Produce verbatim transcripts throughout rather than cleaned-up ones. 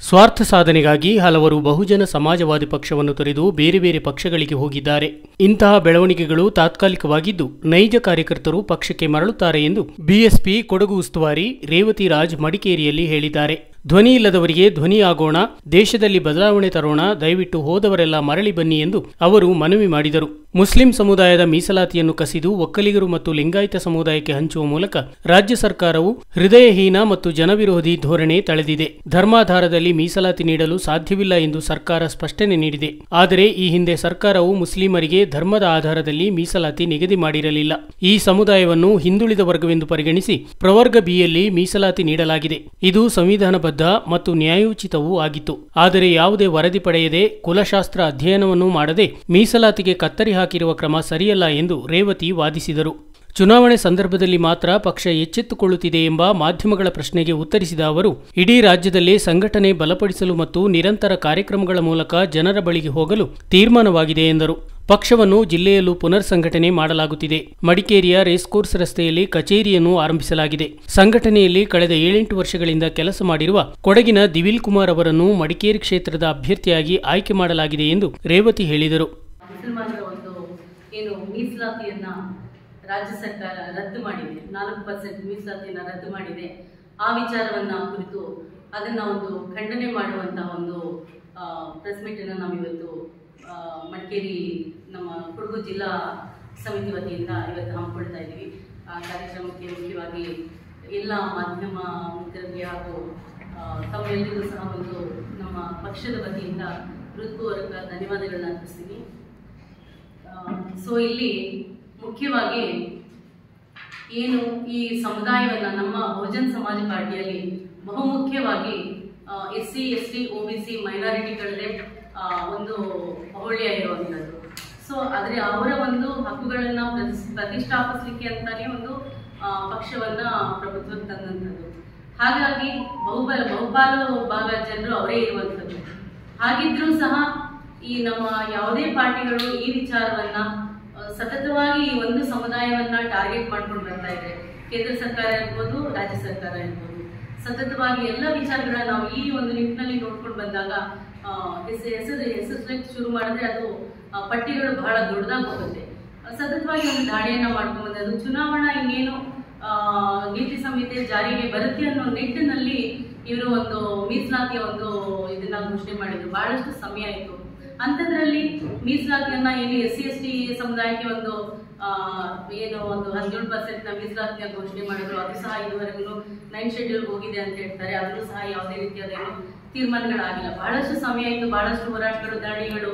ಸ್ವಾರ್ಥ ಸಾಧನೆಗಾಗಿ ಹಲವರು ಬಹುಜನ ಸಮಾಜವಾದಿ ಪಕ್ಷವನ್ನು ತೊರೆದು ಬೇರೆ ಬೇರೆ ಪಕ್ಷಗಳಿಗೆ ಹೋಗಿದ್ದಾರೆ. ಇಂತಹ ಬೆಳವಣಿಗೆಗಳು ತಾತ್ಕಾಲಿಕವಾಗಿದ್ದು ನೈಜ ಕಾರ್ಯಕರ್ತರು ಪಕ್ಷಕ್ಕೆ ಮರಳುತ್ತಾರೆ ಎಂದು ಬಿಎಸ್ಪಿ ಕೊಡಗು ಉಸ್ತುವಾರಿ ರೇವತಿ ರಾಜ್ ಮಡಿಕೇರಿಯಲ್ಲಿ ಹೇಳಿದ್ದಾರೆ. ಧ್ವನಿ ಇಲ್ಲದವರಿಗೆ ಧ್ವನಿಯಾಗೋಣ, ದೇಶದಲ್ಲಿ ಬದಲಾವಣೆ ತರೋಣ, ದಯವಿಟ್ಟು ಹೋದವರೆಲ್ಲ ಮರಳಿ ಬನ್ನಿ ಎಂದು ಅವರು ಮನವಿ ಮಾಡಿದರು. ಮುಸ್ಲಿಂ ಸಮುದಾಯದ ಮೀಸಲಾತಿಯನ್ನು ಕಸಿದು ಒಕ್ಕಲಿಗರು ಮತ್ತು ಲಿಂಗಾಯತ ಸಮುದಾಯಕ್ಕೆ ಹಂಚುವ ಮೂಲಕ ರಾಜ್ಯ ಸರ್ಕಾರವು ಹೃದಯಹೀನ ಮತ್ತು ಜನವಿರೋಧಿ ಧೋರಣೆ ತಳೆದಿದೆ. ಧರ್ಮಾಧಾರದಲ್ಲಿ ಮೀಸಲಾತಿ ನೀಡಲು ಸಾಧ್ಯವಿಲ್ಲ ಎಂದು ಸರ್ಕಾರ ಸ್ಪಷ್ಟನೆ ನೀಡಿದೆ. ಆದರೆ ಈ ಹಿಂದೆ ಸರ್ಕಾರವು ಮುಸ್ಲಿಮರಿಗೆ ಧರ್ಮದ ಆಧಾರದಲ್ಲಿ ಮೀಸಲಾತಿ ನಿಗದಿ ಮಾಡಿರಲಿಲ್ಲ. ಈ ಸಮುದಾಯವನ್ನು ಹಿಂದುಳಿದ ವರ್ಗವೆಂದು ಪರಿಗಣಿಸಿ ಪ್ರವರ್ಗ ಬಿಯಲ್ಲಿ ಮೀಸಲಾತಿ ನೀಡಲಾಗಿದೆ. ಇದು ಸಂವಿಧಾನಬದ್ಧ ಮತ್ತು ನ್ಯಾಯೋಚಿತವೂ ಆಗಿತ್ತು. ಆದರೆ ಯಾವುದೇ ವರದಿ ಪಡೆಯದೆ ಕುಲಶಾಸ್ತ್ರ ಅಧ್ಯಯನವನ್ನೂ ಮಾಡದೆ ಮೀಸಲಾತಿಗೆ ಕತ್ತರಿ ಹಾಕಿರುವ ಕ್ರಮ ಸರಿಯಲ್ಲ ಎಂದು ರೇವತಿ ವಾದಿಸಿದರು. ಚುನಾವಣೆ ಸಂದರ್ಭದಲ್ಲಿ ಮಾತ್ರ ಪಕ್ಷ ಎಚ್ಚೆತ್ತುಕೊಳ್ಳುತ್ತಿದೆ ಎಂಬ ಮಾಧ್ಯಮಗಳ ಪ್ರಶ್ನೆಗೆ ಉತ್ತರಿಸಿದ ಅವರು, ಇಡೀ ರಾಜ್ಯದಲ್ಲೇ ಸಂಘಟನೆ ಬಲಪಡಿಸಲು ಮತ್ತು ನಿರಂತರ ಕಾರ್ಯಕ್ರಮಗಳ ಮೂಲಕ ಜನರ ಬಳಿಗೆ ಹೋಗಲು ತೀರ್ಮಾನವಾಗಿದೆ ಎಂದರು. ಪಕ್ಷವನ್ನು ಜಿಲ್ಲೆಯಲ್ಲೂ ಪುನರ್ ಸಂಘಟನೆ ಮಾಡಲಾಗುತ್ತಿದೆ. ಮಡಿಕೇರಿಯ ರೇಸ್ಕೋರ್ಸ್ ರಸ್ತೆಯಲ್ಲಿ ಕಚೇರಿಯನ್ನು ಆರಂಭಿಸಲಾಗಿದೆ. ಸಂಘಟನೆಯಲ್ಲಿ ಕಳೆದ ಏಳೆಂಟು ವರ್ಷಗಳಿಂದ ಕೆಲಸ ಮಾಡಿರುವ ಕೊಡಗಿನ ದಿವಿಲ್ ಕುಮಾರ್ ಅವರನ್ನು ಮಡಿಕೇರಿ ಕ್ಷೇತ್ರದ ಅಭ್ಯರ್ಥಿಯಾಗಿ ಆಯ್ಕೆ ಮಾಡಲಾಗಿದೆ ಎಂದು ರೇವತಿ ಹೇಳಿದರು. ಏನು ಮೀಸಲಾತಿಯನ್ನ ರಾಜ್ಯ ಸರ್ಕಾರ ರದ್ದು ಮಾಡಿದೆ, ನಾಲ್ಕು ಪರ್ಸೆಂಟ್ ಮೀಸಲಾತಿಯನ್ನ ರದ್ದು ಮಾಡಿದೆ. ಆ ವಿಚಾರವನ್ನ ಕುರಿತು ಅದನ್ನ ಒಂದು ಖಂಡನೆ ಮಾಡುವಂತಹ ಒಂದು ಪ್ರೆಸ್ ಮೀಟ್ ಅನ್ನು ನಾವು ಇವತ್ತು ಮಡಿಕೇರಿ ನಮ್ಮ ಕೊಡಗು ಜಿಲ್ಲಾ ಸಮಿತಿ ವತಿಯಿಂದ ಇವತ್ತು ಹಮ್ಮಿಕೊಳ್ತಾ ಇದ್ದೀವಿ. ಆ ಕಾರ್ಯಕ್ರಮಕ್ಕೆ ಮುಖ್ಯವಾಗಿ ಎಲ್ಲ ಮಾಧ್ಯಮ ಮಿತ್ರರಿಗೆ ಹಾಗೂ ತಮ್ಮೆಲ್ಲರಿಗೂ ಸಹ ಒಂದು ನಮ್ಮ ಪಕ್ಷದ ವತಿಯಿಂದ ಹೃತ್ಪೂರ್ವಕ ಧನ್ಯವಾದಗಳನ್ನ ಅರ್ಪಿಸ್ತೀನಿ. ಸೊ ಇಲ್ಲಿ ಮುಖ್ಯವಾಗಿ ಏನು ಈ ಸಮುದಾಯವನ್ನ ನಮ್ಮ ಬಹುಜನ್ ಸಮಾಜ ಪಾರ್ಟಿಯಲ್ಲಿ ಬಹುಮುಖ್ಯವಾಗಿ S C S T O B C ಮೈನಾರಿಟಿಗಳದೇ ಒಂದು ಬಹುಳ್ಯ ಇರುವಂಥದ್ದು. ಸೊ ಆದರೆ ಅವರ ಒಂದು ಹಕ್ಕುಗಳನ್ನ ಪ್ರತಿಷ್ಠಾಪಿಸಲಿಕ್ಕೆ ಅಂತಾನೆ ಒಂದು ಪಕ್ಷವನ್ನ ಪ್ರಭುತ್ವಕ್ಕೆ ತಂದಂಥದ್ದು. ಹಾಗಾಗಿ ಬಹುಬಲ ಬಹುಪಾಲು ಭಾಗ ಜನರು ಅವರೇ ಇರುವಂಥದ್ದು. ಹಾಗಿದ್ರೂ ಸಹ ಈ ನಮ್ಮ ಯಾವುದೇ ಪಾರ್ಟಿಗಳು ಈ ವಿಚಾರವನ್ನ ಸತತವಾಗಿ ಈ ಒಂದು ಸಮುದಾಯವನ್ನ ಟಾರ್ಗೆಟ್ ಮಾಡ್ಕೊಂಡು ಬರ್ತಾ ಇದೆ. ಕೇಂದ್ರ ಸರ್ಕಾರ ಇರ್ಬೋದು, ರಾಜ್ಯ ಸರ್ಕಾರ ಇರ್ಬೋದು, ಸತತವಾಗಿ ಎಲ್ಲ ವಿಚಾರಗಳನ್ನ ನಾವು ಈ ಒಂದು ನಿಟ್ಟಿನಲ್ಲಿ ನೋಡ್ಕೊಂಡು ಬಂದಾಗ ಹೆಸರು ಹೆಸರು ಶುರು ಮಾಡಿದ್ರೆ ಅದು ಪಟ್ಟಿಗಳು ಬಹಳ ದೊಡ್ಡದಾಗಿ ಹೋಗುತ್ತೆ. ಸತತವಾಗಿ ಒಂದು ದಾಳಿಯನ್ನ ಮಾಡ್ಕೊಂಡು ಬಂದ್ರೆ ಅದು ಚುನಾವಣಾ ಇನ್ನೇನು ನೀತಿ ಸಂಹಿತೆ ಜಾರಿಗೆ ಬರುತ್ತೆ ಅನ್ನೋ ನಿಟ್ಟಿನಲ್ಲಿ ಇವರು ಒಂದು ಮೀಸಲಾತಿಯ ಒಂದು ಇದನ್ನ ಘೋಷಣೆ ಮಾಡಿದ್ರು. ಬಹಳಷ್ಟು ಸಮಯ ಆಯಿತು. ಅಂಥದ್ರಲ್ಲಿ ಮೀಸಲಾತಿಯನ್ನ ಏನು ಎಸ್ ಸಿ ಎಸ್ ಟಿ ಸಮುದಾಯಕ್ಕೆ ಒಂದು ಏನು ಒಂದು ಹದಿನೇಳು ಪರ್ಸೆಂಟ್ ನ ಮೀಸಲಾತಿಯ ಘೋಷಣೆ ಮಾಡಿದ್ರು. ಅದು ಸಹ ಇದುವರೆಗೂ ನೈನ್ ಶೆಡ್ಯೂಲ್ ಹೋಗಿದೆ ಅಂತ ಹೇಳ್ತಾರೆ. ಅದನ್ನು ಸಹ ಯಾವುದೇ ರೀತಿಯಾದ ಏನು ತೀರ್ಮಾನಗಳಾಗಿಲ್ಲ. ಬಹಳಷ್ಟು ಸಮಯ ಆಯಿತು. ಬಹಳಷ್ಟು ಹೋರಾಟಗಳು, ದಾಳಿಗಳು,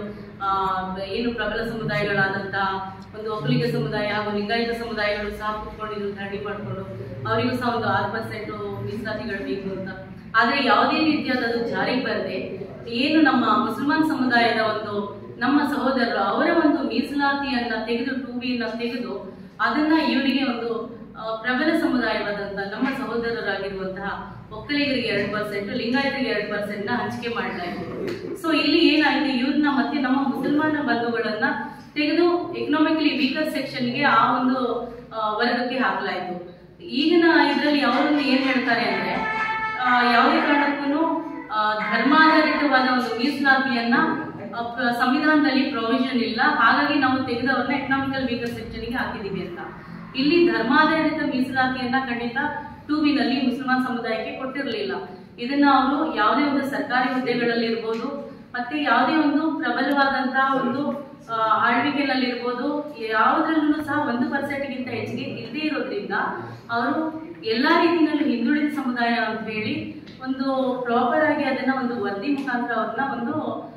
ಏನು ಪ್ರಬಲ ಸಮುದಾಯಗಳಾದಂತಹ ಒಂದು ಒಕ್ಕಲಿಗ ಸಮುದಾಯ ಹಾಗೂ ಲಿಂಗಾಯತ ಸಮುದಾಯಗಳು ಸಹ ಕೂತ್ಕೊಂಡಿದ್ರು ದಾಳಿ ಮಾಡಿಕೊಂಡು. ಅವರಿಗೂ ಸಹ ಒಂದು ಆರು ಪರ್ಸೆಂಟ್ ಮೀಸಲಾತಿಗಳು ಬೇಕು ಅಂತ. ಆದರೆ ಯಾವುದೇ ರೀತಿಯಾದ ಅದು ಜಾರಿಗೆ ಬರದೆ ಏನು ನಮ್ಮ ಮುಸಲ್ಮಾನ್ ಸಮುದಾಯದ ಒಂದು ನಮ್ಮ ಸಹೋದರರು ಅವರ ಒಂದು ಮೀಸಲಾತಿಯನ್ನ ತೆಗೆದು ಟೂ ಬಿಯನ್ನ ತೆಗೆದು ಅದನ್ನ ಇವರಿಗೆ ಒಂದು ಪ್ರಬಲ ಸಮುದಾಯವಾದಂತಹ ನಮ್ಮ ಸಹೋದರರಾಗಿರುವಂತಹ ಒಕ್ಕಲಿಗರಿಗೆ ಎರಡು ಪರ್ಸೆಂಟ್, ಲಿಂಗಾಯತರಿಗೆ ಎರಡು ಪರ್ಸೆಂಟ್ ನ ಹಂಚಿಕೆ ಮಾಡಲಾಯಿತು. ಸೊ ಇಲ್ಲಿ ಏನಾಯ್ತು, ಇವ್ರನ್ನ ಮತ್ತೆ ನಮ್ಮ ಮುಸಲ್ಮಾನ ಬಂಧುಗಳನ್ನ ತೆಗೆದು ಎಕನಾಮಿಕಲಿ ವೀಕರ್ ಸೆಕ್ಷನ್ಗೆ ಆ ಒಂದು ವರ್ಗಕ್ಕೆ ಹಾಕಲಾಯಿತು. ಈಗಿನ ಇದರಲ್ಲಿ ಅವರನ್ನು ಏನ್ ಹೇಳ್ತಾರೆ ಅಂದ್ರೆ ಯಾವುದೇ ಕಾರಣಕ್ಕೂ ಧರ್ಮಾಧಾರಿತವಾದ ಒಂದು ಮೀಸಲಾತಿಯನ್ನ ಸಂವಿಧಾನದಲ್ಲಿ ಪ್ರೊವಿಷನ್ ಇಲ್ಲ, ಹಾಗಾಗಿ ನಾವು ತೆಗೆದವ್ರನ್ನ ಎಕನಾಮಿಕಲ್ ವೀಕರ್ ಸೆಕ್ಷನ್ಗೆ ಹಾಕಿದೀವಿ ಅಂತ. ಇಲ್ಲಿ ಧರ್ಮಾಧಾರಿತ ಮೀಸಲಾತಿಯನ್ನ ಖಂಡಿತ ಟೂ ಬಿನಲ್ಲಿ ಮುಸಲ್ಮಾನ್ ಸಮುದಾಯಕ್ಕೆ ಕೊಟ್ಟಿರಲಿಲ್ಲ. ಇದನ್ನ ಅವರು ಯಾವುದೇ ಒಂದು ಸರ್ಕಾರಿ ಹುದ್ದೆಗಳಲ್ಲಿ ಇರ್ಬೋದು, ಮತ್ತೆ ಯಾವುದೇ ಒಂದು ಪ್ರಬಲವಾದಂತಹ ಒಂದು ಆಳ್ವಿಕೆನಲ್ಲಿರ್ಬೋದು, ಯಾವುದ್ರಲ್ಲೂ ಸಹ ಒಂದು ಪರ್ಸೆಂಟ್ಗಿಂತ ಹೆಚ್ಚಿಗೆ ಇಲ್ಲದೆ ಇರೋದ್ರಿಂದ ಅವರು ಎಲ್ಲಾ ರೀತಿಯಲ್ಲೂ ಹಿಂದುಳಿದ ಸಮುದಾಯ ಅಂತ ಹೇಳಿ ಒಂದು ಪ್ರಾಪರ್ ಆಗಿ ಅದನ್ನ ಒಂದು ವರದಿ ಮುಖಾಂತರ ಅವ್ರನ್ನ ಒಂದು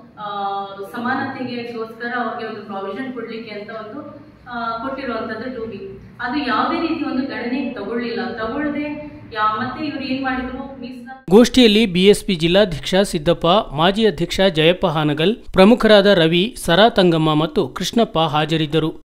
ಸಮಾನತೆಗೋಸ್ಕರ ಅವ್ರಿಗೆ ಒಂದು ಪ್ರಾವಿಷನ್ ಕೊಡ್ಲಿಕ್ಕೆ ಅಂತ ಒಂದು ಕೊಟ್ಟಿರುವಂತದ್ದು ಟೂ ಬಿ. ಅದು ಯಾವುದೇ ರೀತಿ ಒಂದು ಗಣನೆಗೆ ತಗೊಳ್ಳಿಲ್ಲ. ತಗೊಳ್ಳದೆ ಮತ್ತೆ ಇವ್ರು ಏನ್ ಮಾಡಿದ್ರು ಮೀಸಲಾತಿ. ಗೋಷ್ಠಿಯಲ್ಲಿ ಬಿಎಸ್ಪಿ ಜಿಲ್ಲಾಧ್ಯಕ್ಷ ಸಿದ್ದಪ್ಪ, ಮಾಜಿ ಅಧ್ಯಕ್ಷ ಜಯಪ್ಪ ಹಾನಗಲ್, ಪ್ರಮುಖರಾದ ರವಿ, ಸರಾ ತಂಗಮ್ಮ ಮತ್ತು ಕೃಷ್ಣಪ್ಪ ಹಾಜರಿದ್ದರು.